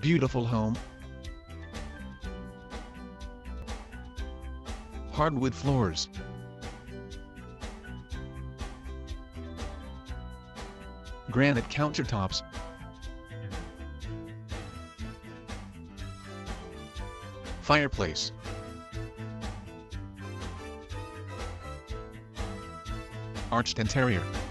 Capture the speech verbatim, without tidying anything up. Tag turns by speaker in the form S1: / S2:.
S1: Beautiful home. Hardwood floors. Granite countertops. Fireplace. Arched interior.